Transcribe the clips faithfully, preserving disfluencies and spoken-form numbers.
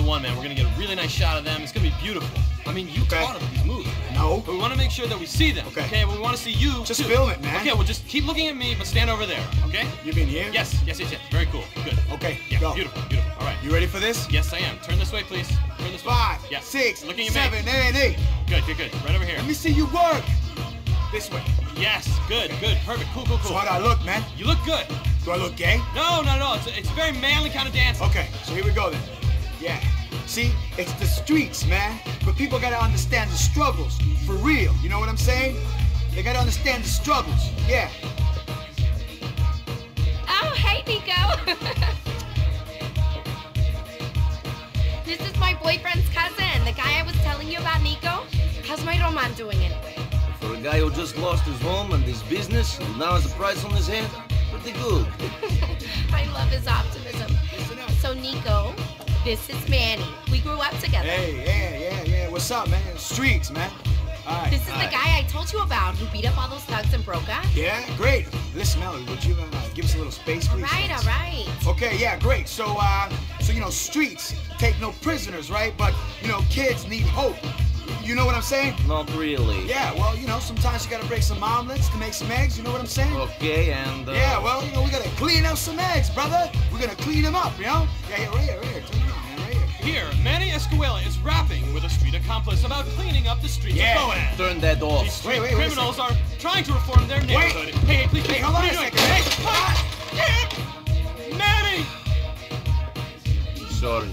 one, man. We're gonna get a really nice shot of them. It's gonna be beautiful. I mean, you okay. taught us these moves. No. But we want to make sure that we see them. Okay. Okay. But we want to see you. Just too. film it, man. Okay. Well, just keep looking at me, but stand over there. Okay. You mean here? Yes. Yes. Yes. Yes. Very cool. Good. Okay. Yeah. Go. Beautiful. Beautiful. All right. You ready for this? Yes, I am. Turn this way, please. Turn this way. Five, Yes. six, looking at seven, me. and eight. Good. Good. Good. Right over here. Let me see you work. This way. Yes. Good. Good. Perfect. Cool. Cool. Cool. So how do I look, man? You look good. Do I look gay? No. No. No. It's a, it's a very manly kind of dance. Okay. So here we go then. Yeah. See, it's the streets, man. But people gotta understand the struggles. For real. You know what I'm saying? They gotta understand the struggles. Yeah. Oh, hey, Nico. This is my boyfriend's cousin, the guy I was telling you about, Nico. How's my Roman doing anyway? For a guy who just lost his home and his business, who now has a price on his head, pretty good. I love his optimism. So, Nico, this is Manny. We grew up together. Hey, yeah, yeah, yeah. What's up, man? Streets, man. All right. This is all the right. guy I told you about who beat up all those thugs and broke us. Yeah, great. Listen, Melody, would you uh, give us a little space, All please? right, all right. Okay, yeah, great. So, uh, so you know, streets take no prisoners, right? But you know, kids need hope. You know what I'm saying? Not really. Yeah, well, you know, sometimes you gotta break some omelets to make some eggs. You know what I'm saying? Okay, and... Uh... Yeah, well, you know, we gotta clean up some eggs, brother. We're gonna clean them up, you know? Yeah, yeah, right here, right here. Turn around, man, right here. Here, Manny Esculla is rapping with a street accomplice about cleaning up the streets Yeah. of Boaz. Turn that off. These street Wait, wait, wait a criminals are trying to reform their neighborhood. Hey, hey, please, Hey, hold on what a are you second. doing? Hey, ah, Manny! Sorry.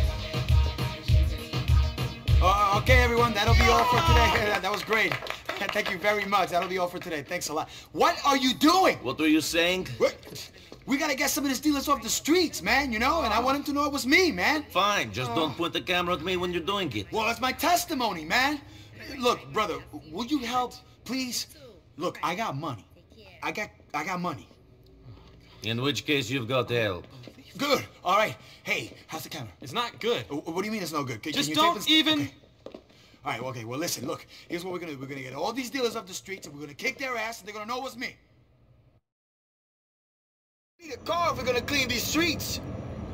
Uh, okay, everyone, that'll be all for today. That, that was great. Thank you very much. That'll be all for today. Thanks a lot. What are you doing? What were you saying? What? We gotta get some of these dealers off the streets, man, you know? And I want him to know it was me, man. Fine, just Oh. don't point the camera at me when you're doing it. Well, that's my testimony, man. Look, brother, will you help, please? Look, I got money. I got, I got money. In which case you've got help. Good. All right. Hey, how's the camera? It's not good. Uh, What do you mean it's no good? Can, Just can you don't tape this? even... Okay. All right, well, okay, well, listen, look. Here's what we're gonna do. We're gonna get all these dealers off the streets and we're gonna kick their ass and they're gonna know it was me. We need a car if we're gonna clean these streets.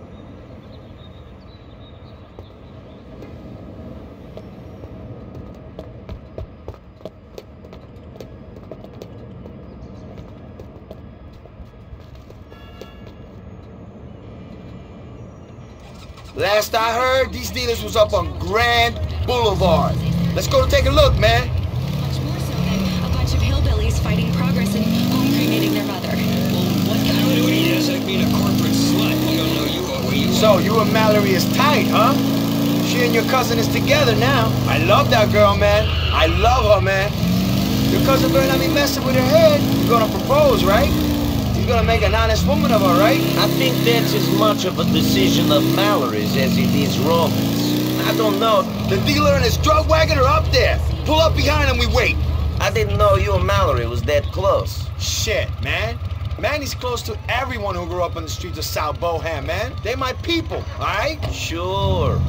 Last I heard, these dealers was up on Grand Boulevard. Let's go take a look, man. Much more so than a bunch of hillbillies fighting progress and home cremating their mother. Well, what kind of weed is like being a corporate slut? You don't know you are where you are. So, you and Mallory is tight, huh? She and your cousin is together now. I love that girl, man. I love her, man. Your cousin better not be messing with her head. You're gonna propose, right? He's gonna make an honest woman of her, right? I think that's as much of a decision of Mallory's as it is Roman's. I don't know. The dealer and his drug wagon are up there. Pull up behind him, we wait. I didn't know you and Mallory was that close. Shit, man. Manny's close to everyone who grew up on the streets of South Boham, man. They my people, all right? Sure.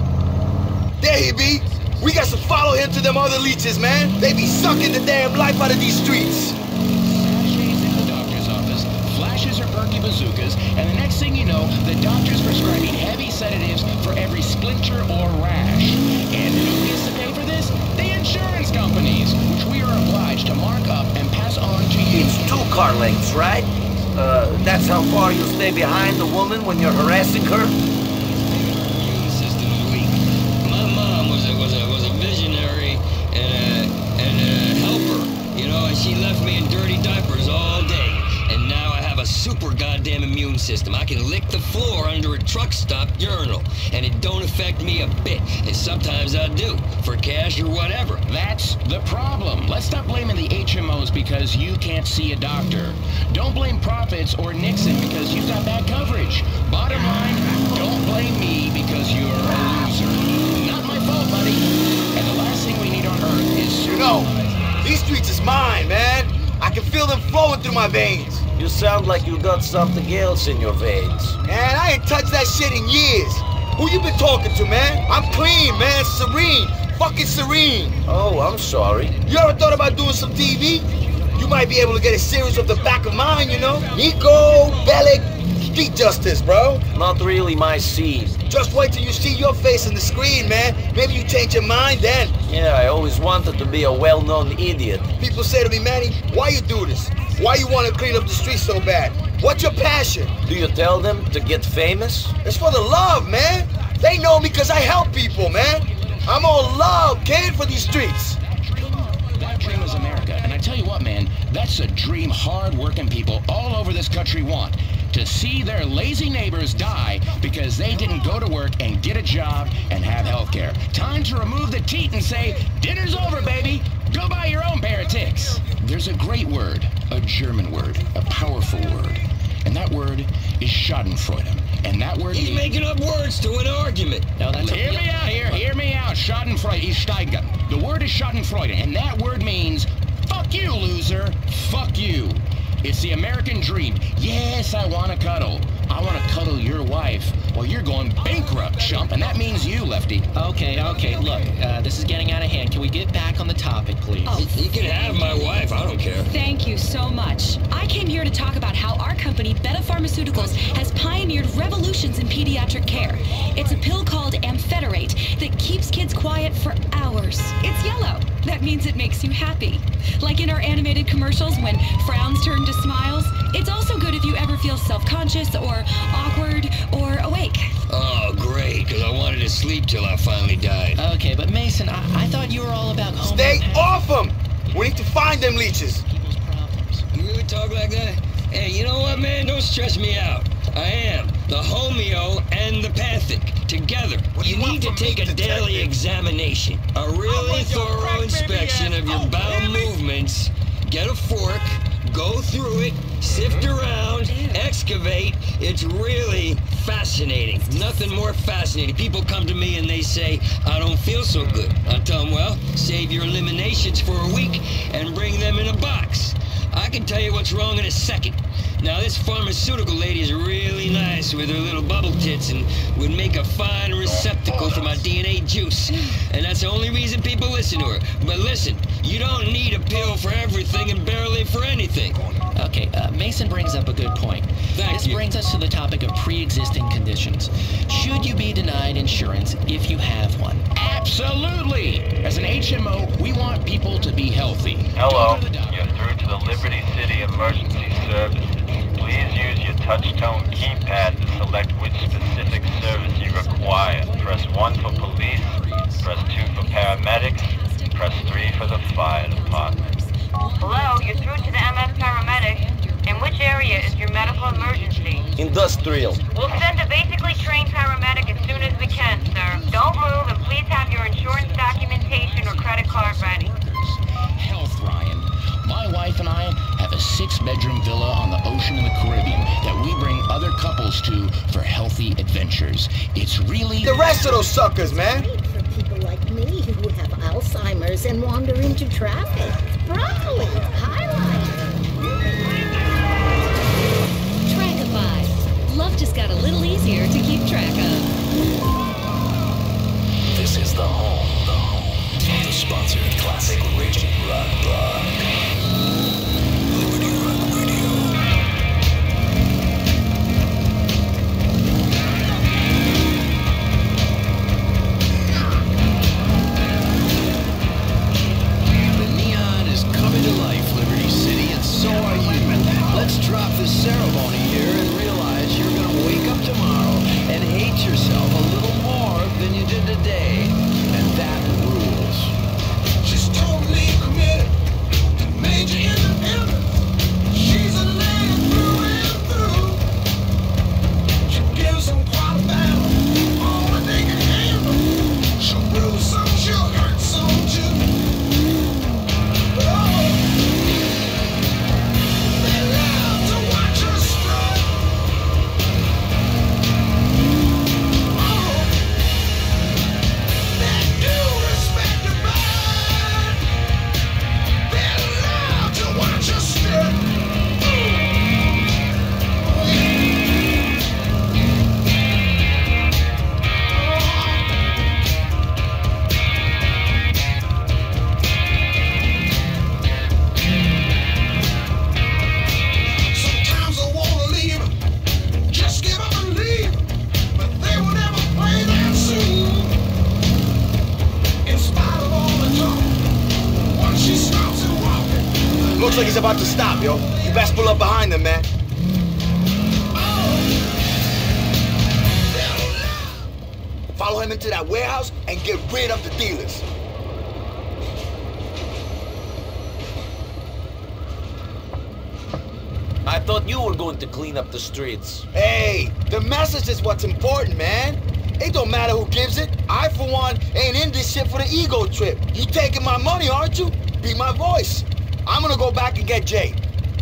There he be. We got to follow him to them other leeches, man. They be sucking the damn life out of these streets. Sachets in the doctor's office, flashes or perky bazookas, and the next thing you know, the doctor's prescribing heavy sedatives for every splinter or rash. And who gets to pay for this? The insurance companies, which we are obliged to mark up and pass on to you. It's two car lengths, right? Uh, that's how far you'll stay behind the woman when you're harassing her? Immune system's weak. My mom was a was a was a visionary and a and a helper, you know, and she left me in dirty diapers all day. And now I have a super goddamn immune system. I can lick the floor under a truck stop urinal, and it don't affect me a bit. And sometimes I do, for cash or whatever. That's the problem. Let's stop blaming the H M Os because you can't see a doctor. Don't blame Profits or Nixon because you've got bad coverage. Bottom line, don't blame me because you're a loser. Not my fault, buddy. And the last thing we need on Earth is... You know, these streets is mine, man. I can feel them flowing through my veins. You sound like you got something else in your veins. Man, I ain't touched that shit in years. Who you been talking to, man? I'm clean, man. Serene. Fucking serene. Oh, I'm sorry. You ever thought about doing some T V? You might be able to get a series of the back of mine, you know? Nico, Bellic, street justice, bro. Not really my scene. Just wait till you see your face on the screen, man. Maybe you change your mind then. Yeah, I always wanted to be a well-known idiot. People say to me, Manny, why you do this? Why you want to clean up the streets so bad? What's your passion? Do you tell them to get famous? It's for the love, man. They know me because I help people, man. I'm all love, kid, for these streets. That dream is America, and I tell you what, man, that's a dream hard-working people all over this country want. To see their lazy neighbors die because they didn't go to work and get a job and have health care. Time to remove the teat and say, dinner's over, baby. Go buy your own pair of ticks. There's a great word, a German word, a powerful word. And that word is Schadenfreude. And that word He's means... making up words to an argument. No, that's hear me out here, hear me out. Schadenfreude is Steigen. The word is Schadenfreude, and that word means, fuck you, loser. Fuck you. It's the American dream. Yes, I want to cuddle. I want to cuddle your wife. Well, you're going bankrupt, chump, and that means you, Lefty. Okay, okay, look, uh, this is getting out of hand. Can we get back on the topic, please? Oh, You can have my wife, I don't care. Thank you so much. I came here to talk about how our company, Beta Pharmaceuticals, has pioneered revolutions in pediatric care. It's a pill called ampheterate that keeps kids quiet for hours. It's yellow. That means it makes you happy. Like in our animated commercials when frowns turn to smiles. It's also good if you ever feel self-conscious or awkward or awake. Oh, great, because I wanted to sleep till I finally died. Okay, but Mason, I, I thought you were all about home. Stay off them. We need to find them leeches. People's problems. You really talk like that? Hey, you know what, man? Don't stress me out. I am the homeo and the pathic together. What do You you want need to from take me, a daily detective? examination, a really like your thorough crack baby inspection ass. of your Oh, bowel really? movements. Get a fork, go through it, sift around, excavate. It's really fascinating. Nothing more fascinating. People come to me and they say, I don't feel so good. I tell them, well, save your eliminations for a week and bring them in a box. I can tell you what's wrong in a second. Now, this pharmaceutical lady is really nice with her little bubble tits and would make a fine receptacle for my D N A juice. And that's the only reason people listen to her. But listen, you don't need a pill for everything and barely for anything. Okay, uh, Mason brings up a good point. Thank this you. brings us to the topic of pre-existing conditions. Should you be denied insurance if you have one? Absolutely! As an H M O, we want people to be healthy. Hello, Don't go to the doctor. you're through to the Liberty City Emergency Services. Please use your touch-tone keypad to select which specific service you require. Press one for police, press two for paramedics, press three for the fire department. Hello, you're through to the M S paramedic. In which area is your medical emergency? Industrial. We'll send a basically trained paramedic as soon as we can, sir. Don't move, and please have your insurance documentation or credit card ready. Health, Ryan. My wife and I have a six-bedroom villa on the ocean in the Caribbean that we bring other couples to for healthy adventures. It's really... The rest of those suckers, man. For people like me who have Alzheimer's and wander into traffic. Broccoli, highlight. Trackify. Love just got a little easier to keep track of. This is the home, the home of the sponsored classic raging rock block. Liberty Rock Radio. The neon is coming to life, Liberty City, and so are you. Let's drop this ceremony here and realize you're gonna wake up tomorrow and hate yourself a little more than you did today. And that rules. She's totally committed to make like he's about to stop, yo. You best pull up behind him, man. Follow him into that warehouse and get rid of the dealers. I thought you were going to clean up the streets. Hey, the message is what's important, man. It don't matter who gives it. I, for one, ain't in this shit for the ego trip. You taking my money, aren't you? Be my voice. I'm gonna go back and get Jay.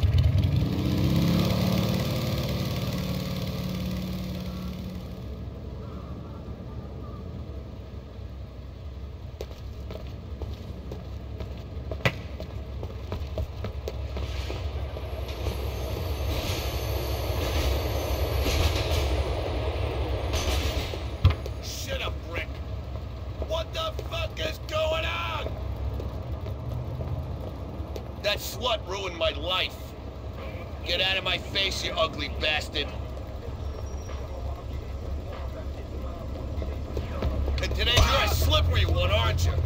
That slut ruined my life. Get out of my face, you ugly bastard. And today you're a slippery one, aren't you?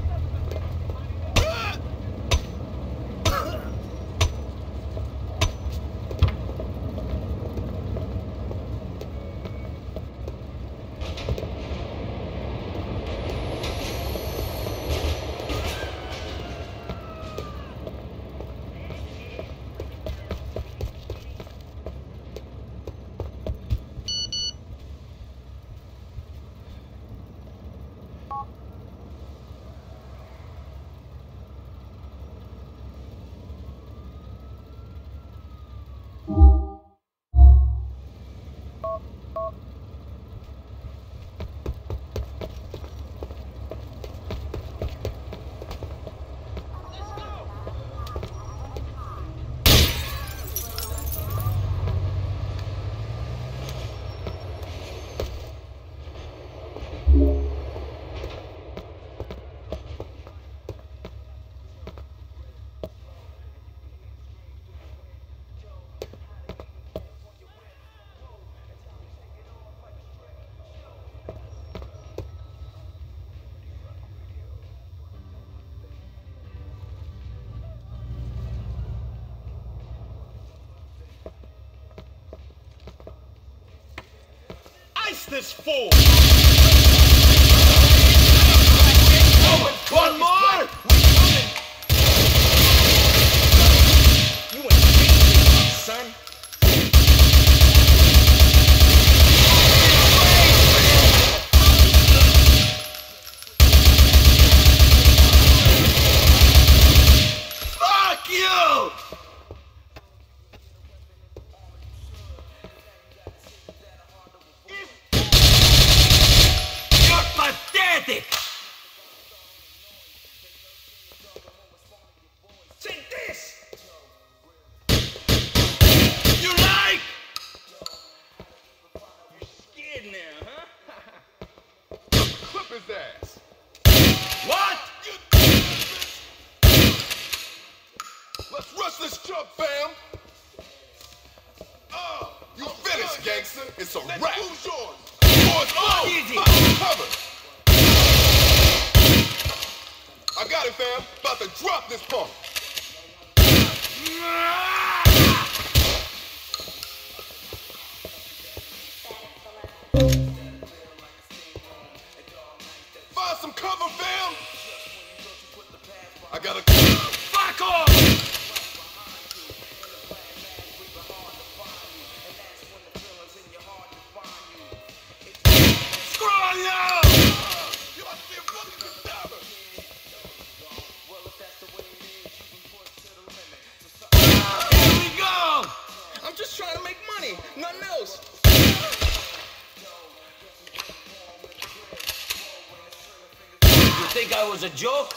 This fool! Oh, one more! You ain't shit, son. Fuck you! Pathetic! Take this! You like? You're scared now, huh? Clip his ass. What? Let's rush this truck, fam! Oh, you finished, gangster. It's a wrap. Who's yours? Yours, oh, easy. Cover. I got it, fam. About to drop this pump. Find some cover, fam. I gotta. Fuck off! Screw you! I'm just trying to make money, nothing else. You think I was a joke?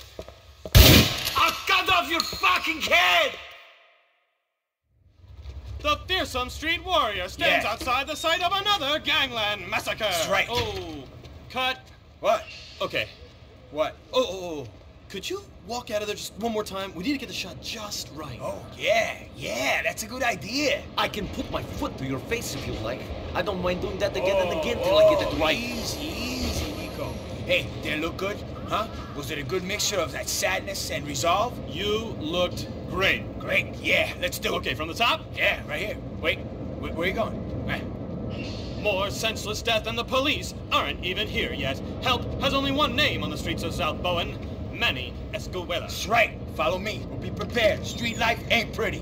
I'll cut off your fucking head! The fearsome street warrior stands Yeah. outside the site of another gangland massacre. That's right. Oh, cut. What? Okay. What? Oh, oh, oh. Could you walk out of there just one more time? We need to get the shot just right. Oh, yeah, yeah, that's a good idea. I can put my foot to your face if you like. I don't mind doing that again and again till I get it right. Easy, easy, Nico. Hey, did it look good? Huh? Was it a good mixture of that sadness and resolve? You looked great. Great, yeah, let's do it. Okay, from the top? Yeah, right here. Wait, where, where are you going? Right. More senseless death than the police aren't even here yet. Help has only one name on the streets of South Bowen. Manny Esculla. That's right. Follow me. We'll be prepared. Street life ain't pretty.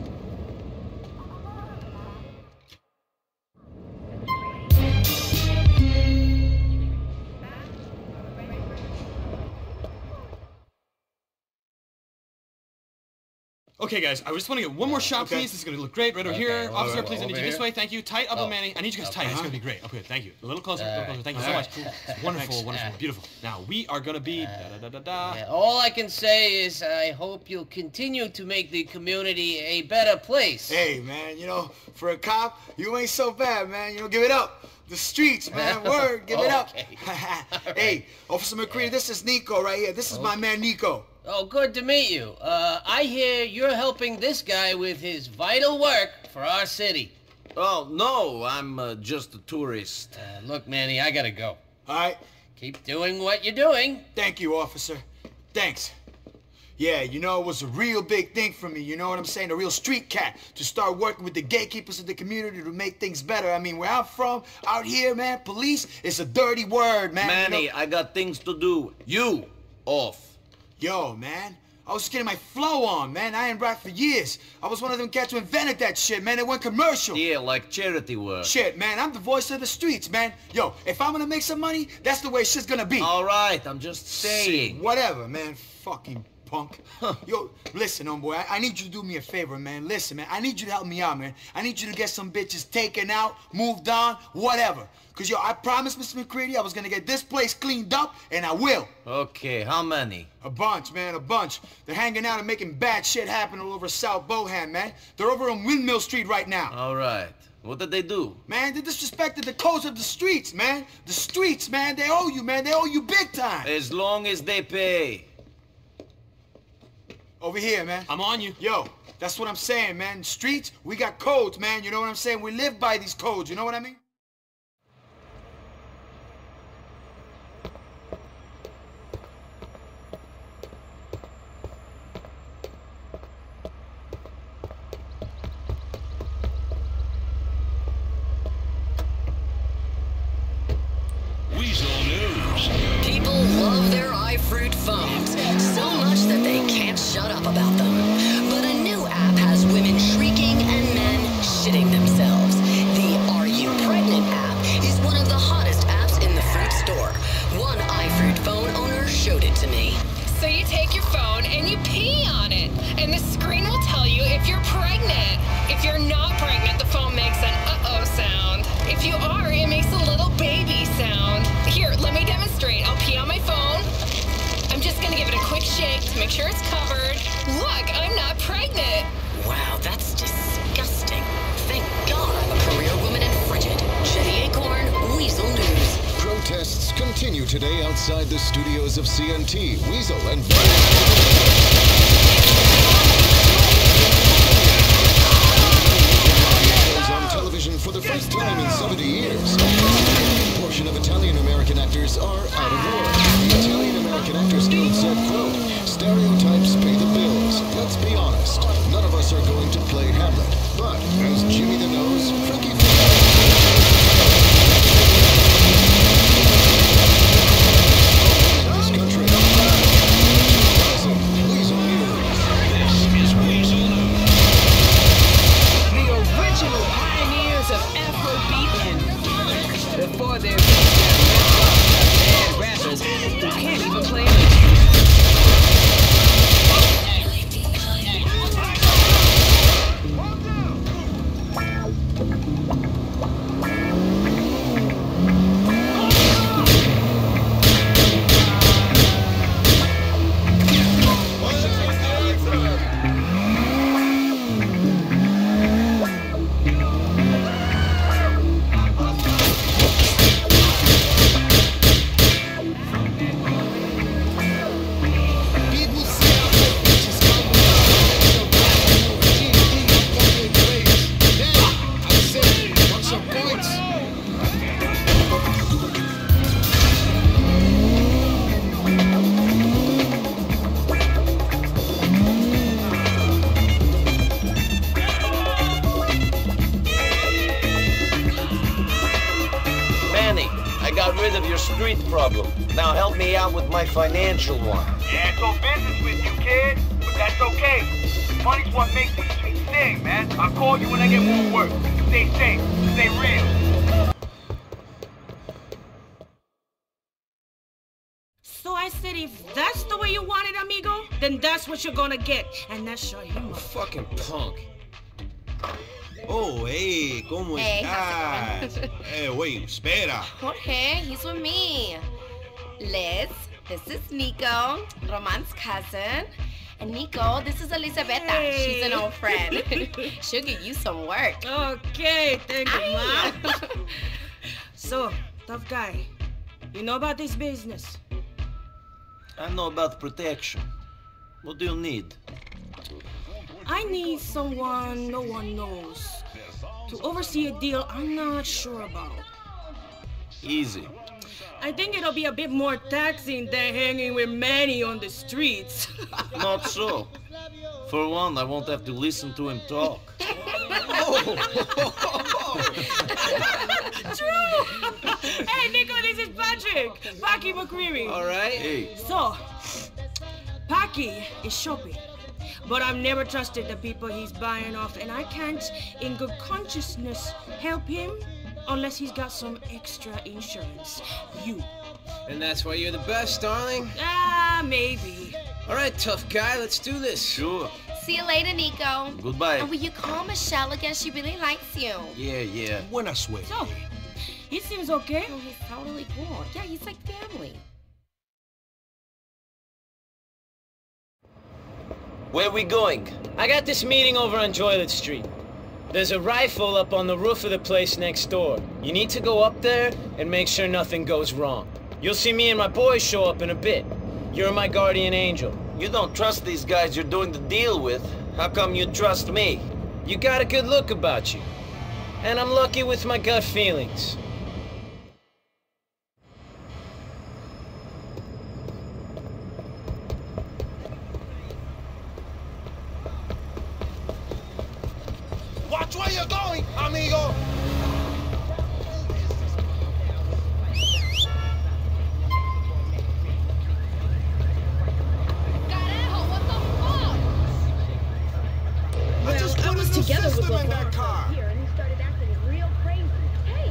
Okay, guys, I just want to get one more shot, Okay. please. This is going to look great right over Okay, here. well, Officer, well, please, I need over you this here. way. Thank you. Tight up Oh. on Manny. I need you guys tight. Okay. It's going to be great. Okay, thank you. A little closer, a little closer. Thank you so All much. right. It's wonderful, Thanks. wonderful, Uh, beautiful. Now, we are going to be Uh, da-da-da-da. Yeah, all I can say is I hope you'll continue to make the community a better place. Hey, man, you know, for a cop, you ain't so bad, man. You know, give it up. The streets, man. Word, give it up. Okay. Hey, Officer McCready, this is Nico right here. This is my man, Nico. Oh, good to meet you. Uh, I hear you're helping this guy with his vital work for our city. Oh, no, I'm uh, just a tourist. Uh, look, Manny, I gotta go. All right. Keep doing what you're doing. Thank you, officer. Thanks. Yeah, you know, it was a real big thing for me, you know what I'm saying? A real street cat to start working with the gatekeepers of the community to make things better. I mean, where I'm from, out here, man, police, it's a dirty word, man. Manny, you know? I got things to do. You, off. Yo, man, I was just getting my flow on, man. I ain't rap for years. I was one of them cats who invented that shit, man. It went commercial. Yeah, like charity work. Shit, man, I'm the voice of the streets, man. Yo, if I'm gonna make some money, that's the way shit's gonna be. All right, I'm just saying. Whatever, man. Fucking punk. Yo, listen, homeboy, I, I need you to do me a favor, man. Listen, man, I need you to help me out, man. I need you to get some bitches taken out, moved on, whatever. Cause, yo, I promised Mister McCready I was gonna get this place cleaned up, and I will. Okay, how many? A bunch, man, a bunch. They're hanging out and making bad shit happen all over South Bohan, man. They're over on Windmill Street right now. All right. What did they do? Man, they disrespected the codes of the streets, man. The streets, man, they owe you, man. They owe you big time. As long as they pay. Over here, man. I'm on you. Yo, that's what I'm saying, man. Streets, we got codes, man. You know what I'm saying? We live by these codes, you know what I mean? Weasel News. People love their iFruit phones, so much that they can't shut up about them. But a new app has women shrieking and men shitting themselves. The Are You Pregnant app is one of the hottest apps in the fruit store. One iFruit phone owner showed it to me. So you take your phone and you pee on it, and the screen will tell you if you're pregnant. If you're not pregnant, the phone makes an uh-oh sound. If you are, it makes a little baby sound. Here, let me demonstrate. I'll pee on my phone. I'm just gonna give it a quick shake to make sure it's covered. Look, I'm not pregnant. Wow, that's disgusting. Thank God I'm a career woman and frigid. Jenny Acorn, Weasel News. Protests continue today outside the studios of C N T. Weasel and on television for the first time in seventy years. A portion of Italian-American actors are out of work. The Italian-American Actors Guild said, quote, stereotypes pay the bills. Let's be honest. None of us are going to play Hamlet. But, as Jimmy the Nose, Frankie in this country. Weasel your street problem. Now help me out with my financial one. Yeah, so business with you, kid. But that's okay. Money's what makes these streets sing, man. I'll call you when I get more work. Stay safe. Stay real. So I said, if that's the way you want it, amigo, then that's what you're gonna get. And that's sure him up. Fucking punk. Oh, hey, ¿cómo Hey, estás? Hey, wait, espera. Jorge, he's with me. Liz, this is Nico, Roman's cousin. And Nico, this is Elizabetta. Hey. She's an old friend. She'll give you some work. Okay, thank you, Ay. Mom. So, tough guy, you know about this business? I know about protection. What do you need? I need someone no one knows to oversee a deal I'm not sure about. Easy. I think it'll be a bit more taxing than hanging with Manny on the streets. Not so. For one, I won't have to listen to him talk. True! Hey, Nico, this is Patrick. Paki McCreary. All right. Hey. So, Paki is shopping. But I've never trusted the people he's buying off, and I can't, in good consciousness, help him unless he's got some extra insurance. You. And that's why you're the best, darling? Ah, maybe. All right, tough guy, let's do this. Sure. See you later, Nico. Goodbye. And will you call Michelle again? She really likes you. Yeah, yeah. Buena suerte. So, he seems okay. Oh, he's totally cool. Yeah, he's like family. Where we going? I got this meeting over on Joylet Street. There's a rifle up on the roof of the place next door. You need to go up there and make sure nothing goes wrong. You'll see me and my boys show up in a bit. You're my guardian angel. You don't trust these guys you're doing the deal with. How come you trust me? You got a good look about you. And I'm lucky with my gut feelings. Watch where you're going, amigo! Well, I, just I was together with in that car. Here, and he started acting real crazy. Hey,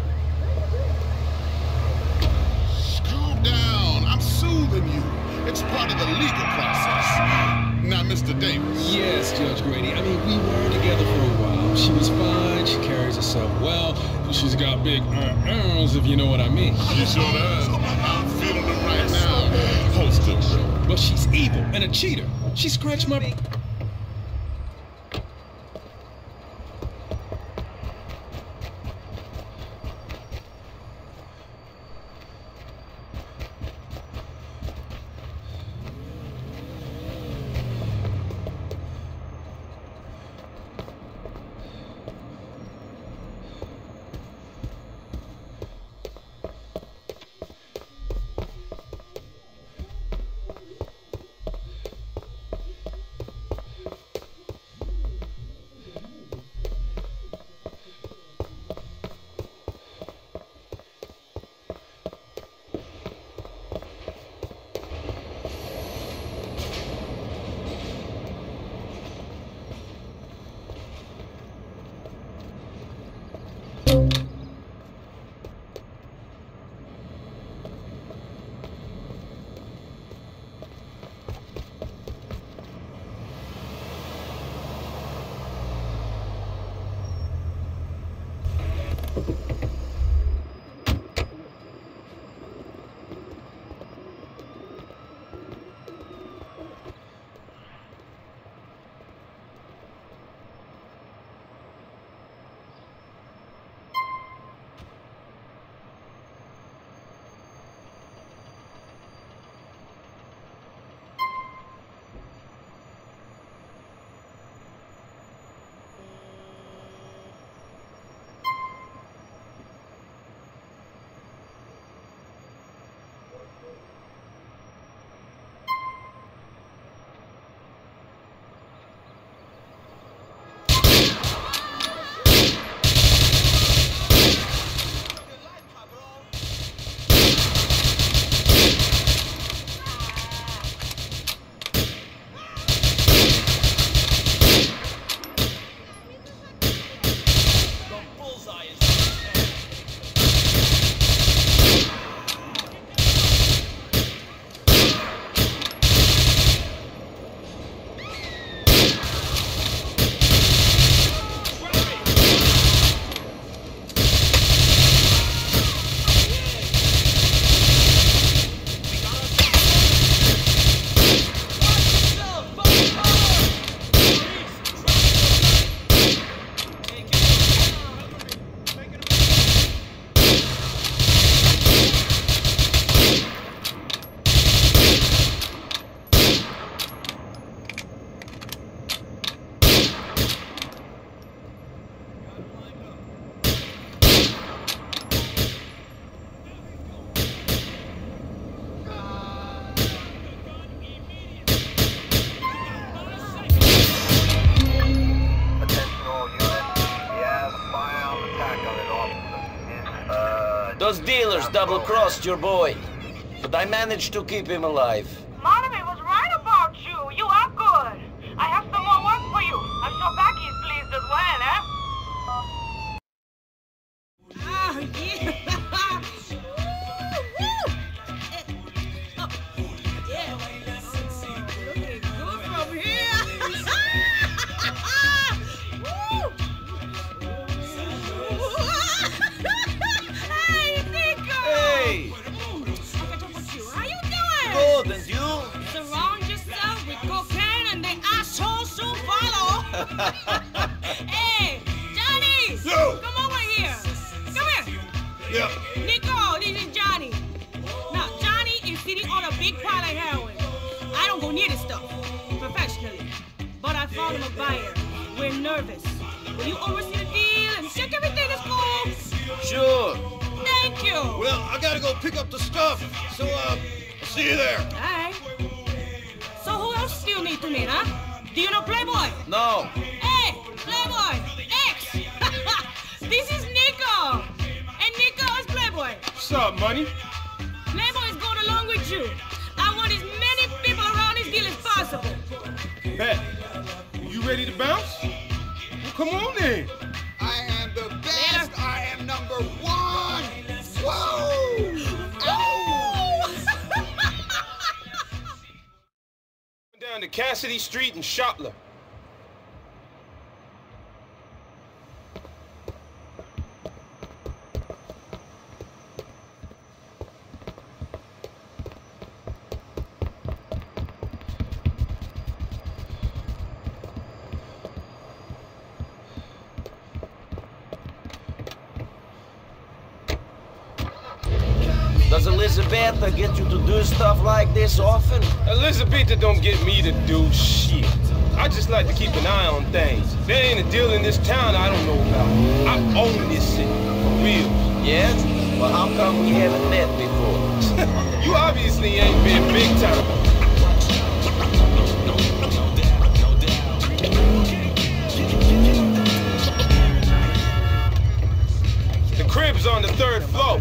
Calm down. I'm soothing you. It's part of the legal process. Now, Mister Davis. Yes, Judge Grady. I mean, we were together for a while. She was fine. She carries herself well. She's got big uh-uhs, if you know what I mean. She sure does. I'm feeling them right now. Post it. But she's evil and a cheater. She scratched my... Those dealers double-crossed your boy. But I managed to keep him alive. Monomy was right about you. You are good. I have some more work for you. I'm sure Becky is pleased as well, eh? Oh, yeah. Good, and you? Surround yourself with cocaine and the assholes soon follow. Hey, Johnny! Yo! Come over here. Come here. Yeah. Nico, this is Johnny. Now, Johnny is sitting on a big pile of heroin. I don't go near this stuff professionally, but I found him a buyer. We're nervous. Will you oversee the deal and check everything is cool? Sure. Thank you. Well, I gotta go pick up the stuff, so, uh... see you there. All right. So who else do you need to meet, huh? Do you know Playboy? No. Hey, Playboy! X! This is Nico! And Nico is Playboy. What's up, money? Playboy is going along with you. I want as many people around this deal as possible. Bet. You ready to bounce? Well, come on then. I am the best. Later. I am number one. Whoa! Down to Cassidy Street and Shotler. Does Elizabeth get you to do stuff like this often? Elizabeth don't get me to do shit. I just like to keep an eye on things. There ain't a deal in this town I don't know about. I own this city, for real. Yes? Well, how come we haven't met before? You obviously ain't been big time. The crib's on the third floor.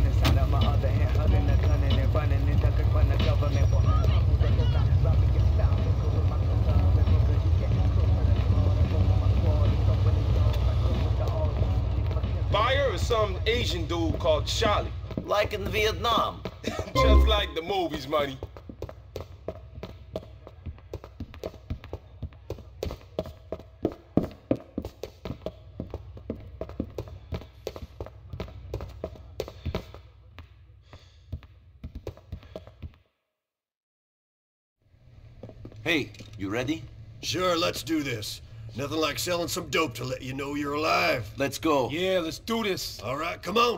Buyer is some Asian dude called Charlie. Like in Vietnam. Just like the movies, money. Hey, you ready? Sure, let's do this. Nothing like selling some dope to let you know you're alive. Let's go. Yeah, let's do this. All right, come on.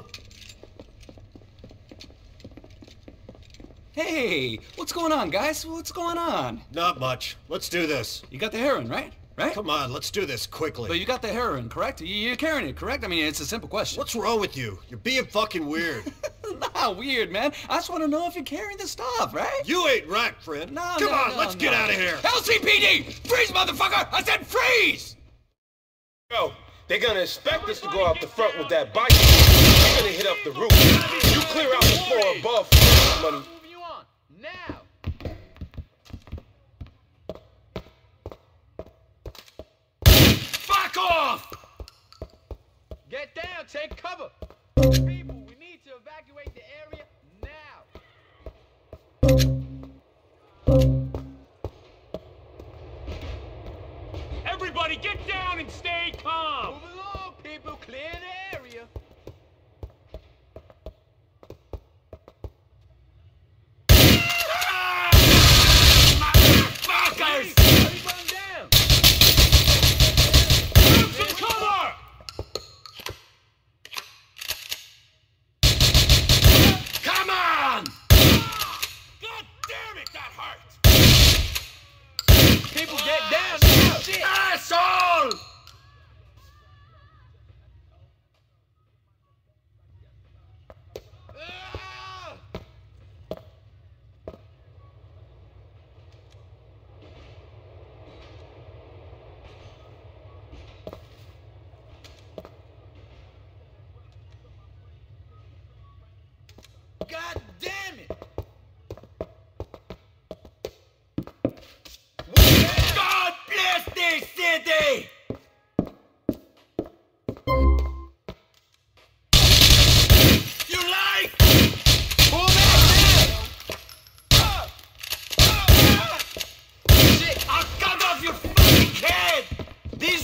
Hey, what's going on, guys? What's going on? Not much. Let's do this. You got the heroin, right? Right? Come on, let's do this quickly. But you got the heroin, correct? You're carrying it, correct? I mean, it's a simple question. What's wrong with you? You're being fucking weird. Not weird, man. I just want to know if you're carrying the stuff, right? You ain't right, friend. No, Come no, on, no, let's no. get out of here. L C P D! Freeze, motherfucker! I said freeze! Yo, they're gonna expect us to go out the front with that bike. We're gonna hit up the roof. You clear out the floor above for money. You on now. Fuck off! Get down, take cover. People, we need to evacuate the area now. Everybody get down and stay calm! Move along, people, clear the area. Motherfuckers! Everyone down. Grab some cover! Come on! God damn it, that hurt! People get down now. Shit. Asshole!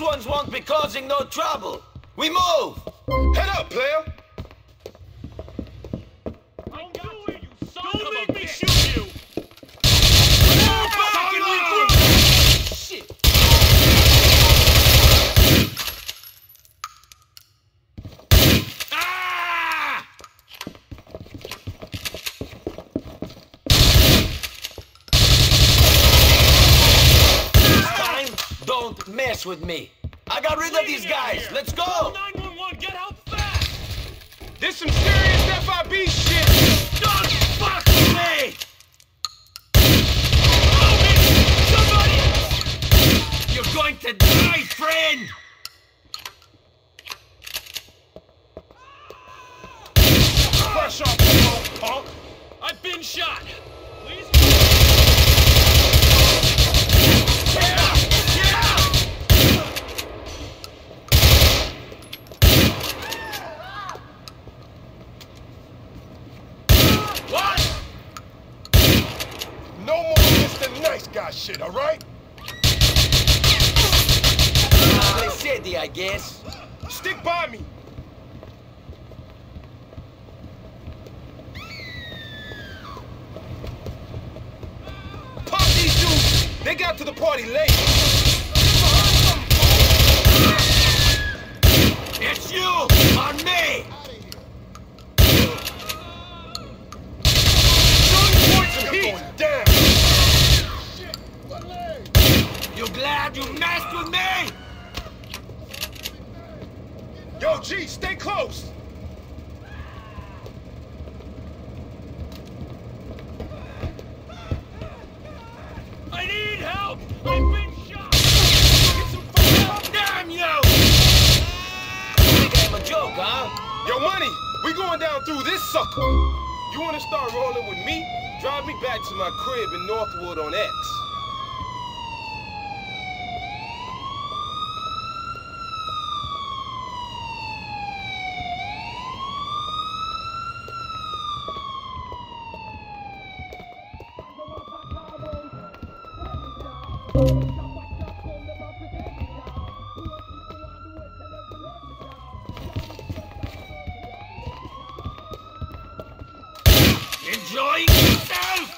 ones won't be causing no trouble. We move! Head up, player! Don't leave me shoot you! Move back and regroup! Shit! Ah! This time, don't mess with me. I got rid of these guys. Let's go! nine one one, get help fast! This some serious F I B shit! Don't fuck with me! Somebody! You're going to die, friend! Fresh off the boat, punk! I've been shot! Please? Yeah! Yeah! What? No more Mister Nice Guy shit, alright? City, I guess. Stick by me! Pop these dudes! They got to the party late! It's you! On me! Going down! You glad you messed with me? Yo, G, stay close! I need help! I've been shot! Get some help! Damn you! You think I'm a joke, huh? Yo, Money, we going down through this sucker! You wanna start rolling with me? Drive me back to my crib in Northwood on X. Enjoying yourself?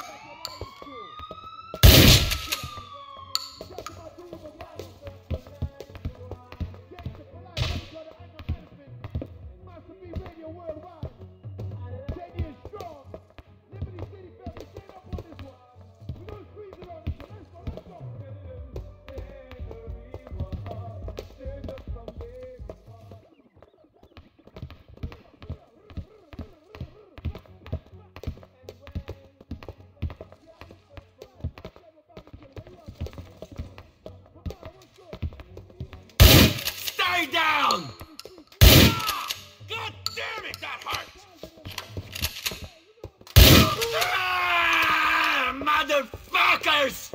Stay down! God damn it, that hurt! Ah, motherfuckers!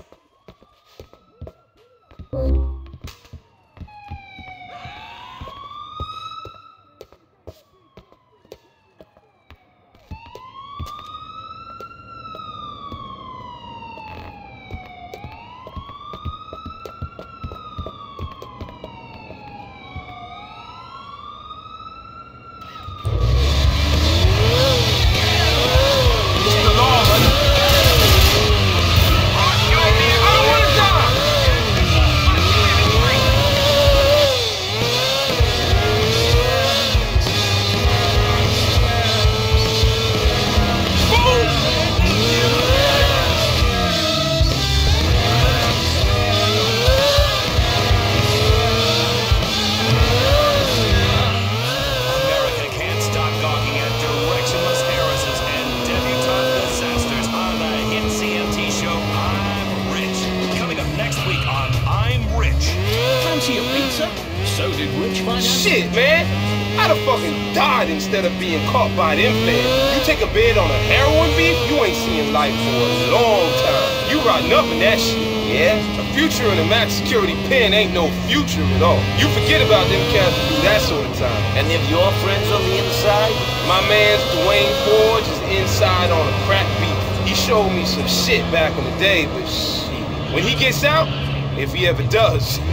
Shit, man! I'd have fucking died instead of being caught by them feds. You take a bid on a heroin beef, you ain't seen life for a long time. You rotting up in that shit, yeah? A future in a max security pen ain't no future at all. You forget about them cats who do that sort of time. And if your friends on the inside? My man's Dwayne Forge is inside on a crack beef. He showed me some shit back in the day, but shit. When he gets out, if he ever does, if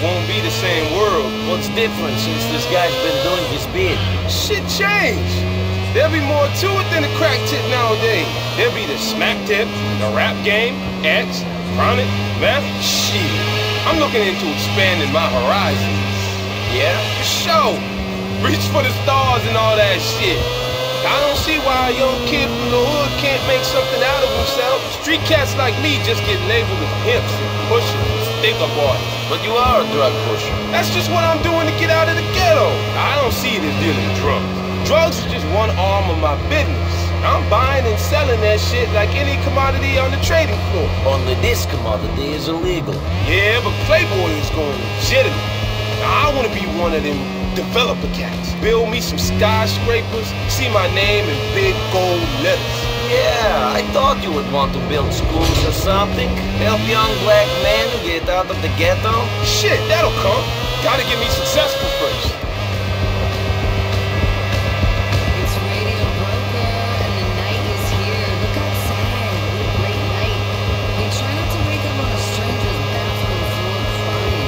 won't be the same world. What's different since this guy's been doing his bid? Shit changed. There'll be more to it than a crack tip nowadays. There'll be the smack tip, the rap game, X, chronic, meth. Shit. I'm looking into expanding my horizons. Yeah? For sure. Reach for the stars and all that shit. I don't see why a young kid from the hood can't make something out of himself. Street cats like me just get labeled as pimps and pushers and sticker boys. But you are a drug pusher. That's just what I'm doing to get out of the ghetto. I don't see it as dealing drugs. Drugs is just one arm of my business. I'm buying and selling that shit like any commodity on the trading floor. Only this commodity is illegal. Yeah, but Playboy is going legitimate. Now, I want to be one of them developer cats. Build me some skyscrapers, see my name in big gold letters. Yeah, I thought you would want to build schools or something. Help young black men get out of the ghetto. Shit, that'll come. Gotta get me successful first. It's Radio Broker, and the night is here. Look outside. What a great night. Hey, try not to wake up on a stranger's bathroom floor crying.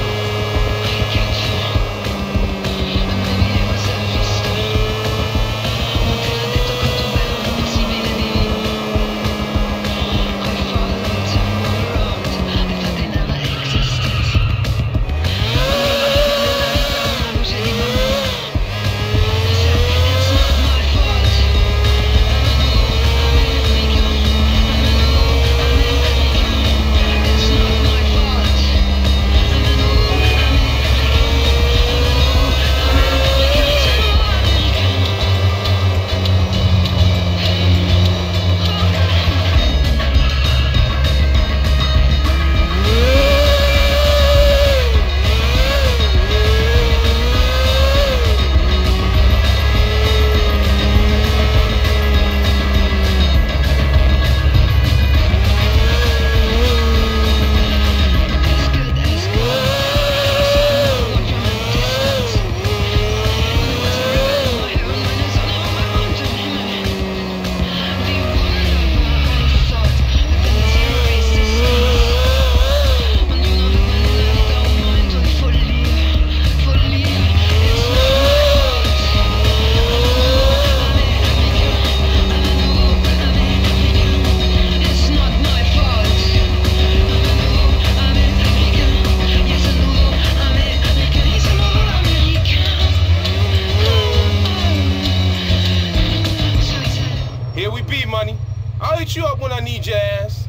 I'll hit you up when I need your ass.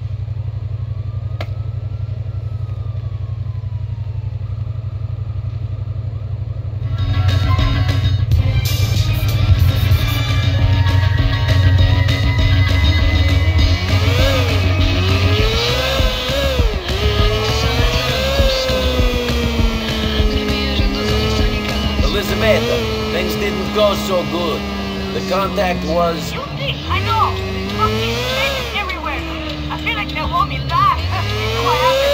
Elizabeth, things didn't go so good. The contact was... I know! Fucking shit everywhere! I feel like they want me back! So I have to